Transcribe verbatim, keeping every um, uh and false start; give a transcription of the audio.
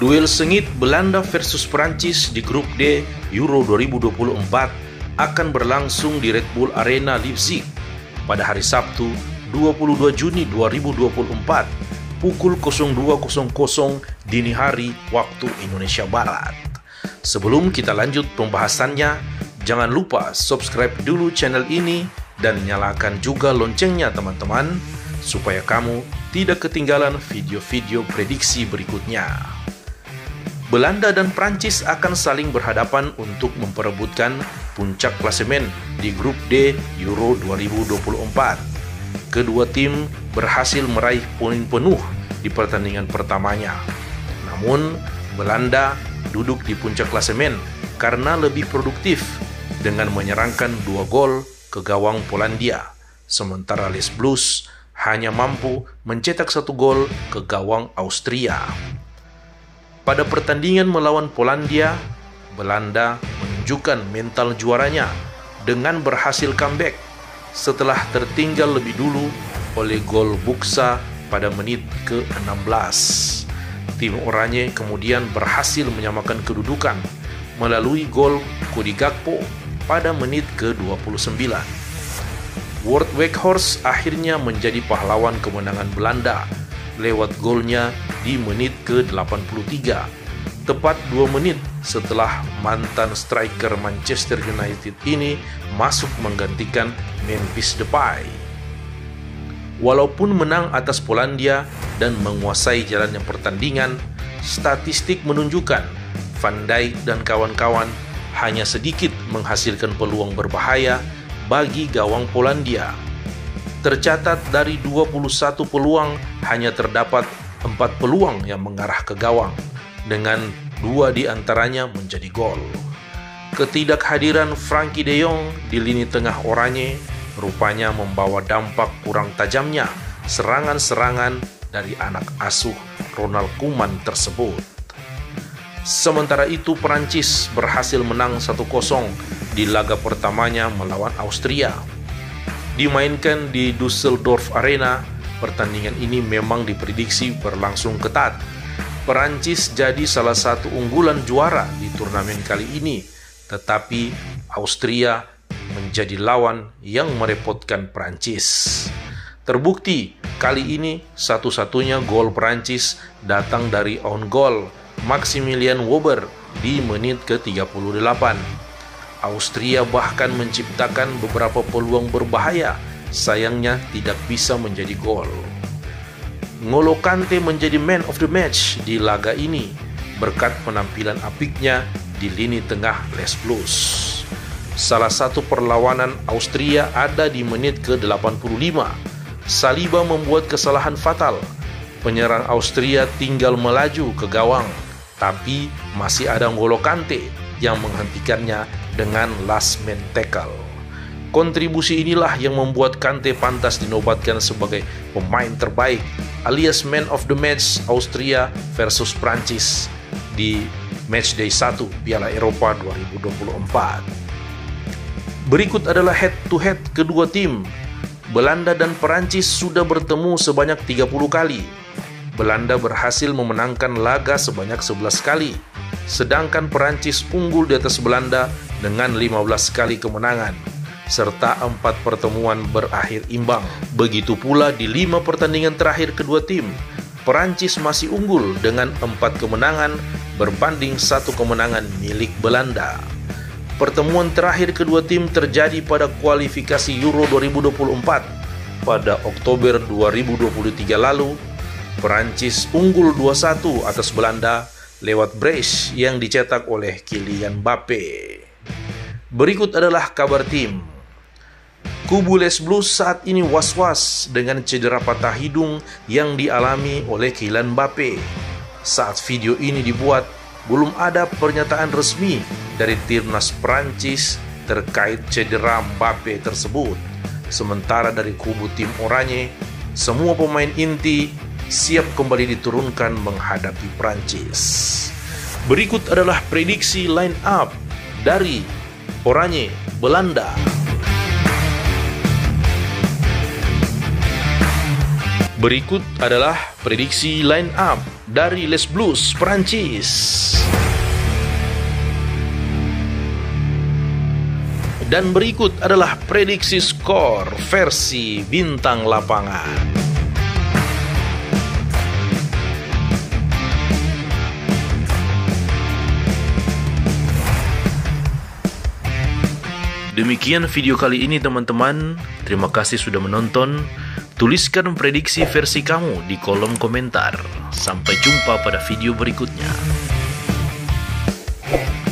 Duel sengit Belanda versus Prancis di grup D Euro dua ribu dua puluh empat akan berlangsung di Red Bull Arena Leipzig pada hari Sabtu dua puluh dua Juni dua ribu dua puluh empat pukul dua dini hari waktu Indonesia Barat. Sebelum kita lanjut pembahasannya, jangan lupa subscribe dulu channel ini dan nyalakan juga loncengnya teman-teman, supaya kamu tidak ketinggalan video-video prediksi berikutnya. Belanda dan Prancis akan saling berhadapan untuk memperebutkan puncak klasemen di grup D Euro dua ribu dua puluh empat. Kedua tim berhasil meraih poin penuh di pertandingan pertamanya. Namun, Belanda duduk di puncak klasemen karena lebih produktif dengan menyerangkan dua gol ke gawang Polandia, sementara Les Bleus hanya mampu mencetak satu gol ke gawang Austria. Pada pertandingan melawan Polandia, Belanda menunjukkan mental juaranya dengan berhasil comeback setelah tertinggal lebih dulu oleh gol Buksa pada menit ke enam belas. Tim Oranye kemudian berhasil menyamakan kedudukan melalui gol Cody Gakpo pada menit ke dua puluh sembilan. Wout Weghorst akhirnya menjadi pahlawan kemenangan Belanda lewat golnya di menit ke delapan puluh tiga, tepat dua menit setelah mantan striker Manchester United ini masuk menggantikan Memphis Depay. Walaupun menang atas Polandia dan menguasai jalannya pertandingan, statistik menunjukkan Van Dijk dan kawan-kawan hanya sedikit menghasilkan peluang berbahaya bagi gawang Polandia. Tercatat dari dua puluh satu peluang hanya terdapat empat peluang yang mengarah ke gawang, dengan dua di antaranya menjadi gol. Ketidakhadiran Frankie de Jong di lini tengah Oranye rupanya membawa dampak kurang tajamnya serangan-serangan dari anak asuh Ronald Koeman tersebut. Sementara itu, Prancis berhasil menang satu kosong di laga pertamanya melawan Austria. Dimainkan di Düsseldorf Arena, pertandingan ini memang diprediksi berlangsung ketat. Perancis jadi salah satu unggulan juara di turnamen kali ini, tetapi Austria menjadi lawan yang merepotkan Perancis. Terbukti kali ini satu-satunya gol Perancis datang dari own goal Maximilian Wöber di menit ke tiga puluh delapan. Austria bahkan menciptakan beberapa peluang berbahaya, sayangnya tidak bisa menjadi gol. N'Golo Kante menjadi man of the match di laga ini berkat penampilan apiknya di lini tengah Les Bleus. Salah satu perlawanan Austria ada di menit ke delapan puluh lima. Saliba membuat kesalahan fatal. Penyerang Austria tinggal melaju ke gawang, tapi masih ada N'Golo Kante yang menghentikannya dengan last man tackle. Kontribusi inilah yang membuat Kante pantas dinobatkan sebagai pemain terbaik alias man of the match Austria versus Prancis di matchday satu Piala Eropa dua ribu dua puluh empat. Berikut adalah head to head kedua tim. Belanda dan Perancis sudah bertemu sebanyak tiga puluh kali. Belanda berhasil memenangkan laga sebanyak sebelas kali, sedangkan Perancis unggul di atas Belanda dengan lima belas kali kemenangan, serta empat pertemuan berakhir imbang. Begitu pula di lima pertandingan terakhir kedua tim, Perancis masih unggul dengan empat kemenangan berbanding satu kemenangan milik Belanda. Pertemuan terakhir kedua tim terjadi pada kualifikasi Euro dua ribu dua puluh empat pada Oktober dua ribu dua puluh tiga lalu. Perancis unggul dua satu atas Belanda lewat brace yang dicetak oleh Kylian Mbappe. Berikut adalah kabar tim. Kubu Les Bleus saat ini was-was dengan cedera patah hidung yang dialami oleh Kylian Mbappe. Saat video ini dibuat, belum ada pernyataan resmi dari timnas Prancis terkait cedera Mbappe tersebut. Sementara dari kubu tim Oranye, semua pemain inti siap kembali diturunkan menghadapi Prancis. Berikut adalah prediksi line up dari Oranye Belanda. Berikut adalah prediksi line up dari Les Blues Perancis. Dan berikut adalah prediksi skor versi bintang lapangan. Demikian video kali ini teman-teman. Terima kasih sudah menonton. Tuliskan prediksi versi kamu di kolom komentar. Sampai jumpa pada video berikutnya.